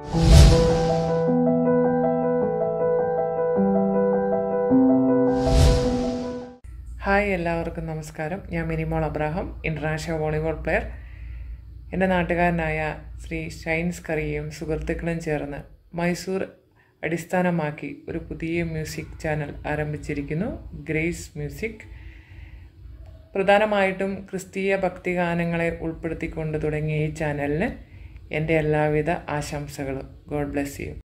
Hi, എല്ലാവർക്കും നമസ്കാരം. ഞാൻ Minimol Abraham, international volleyball player. എൻ്റെ നാട്ടുകാരനായ ശ്രീ ഷൈൻസ് കറിയും സുഹൃത്തുക്കളും ചേർന്ന് മൈസൂർ അടിസ്ഥാനമാക്കി ഒരു പുതിയ മ്യൂസിക് ചാനൽ ആരംഭിച്ചിരിക്കുന്നു, ഗ്രേസ് മ്യൂസിക്. പ്രധാനമായിട്ടും ക്രിസ്തീയ ഭക്തിഗാനങ്ങളെ ഉൾപ്പെടുത്തിക്കൊണ്ട് തുടങ്ങിയ ഈ ചാനലിന് എൻ്റെ എല്ലാവിധ ആശംസകളും. God bless U.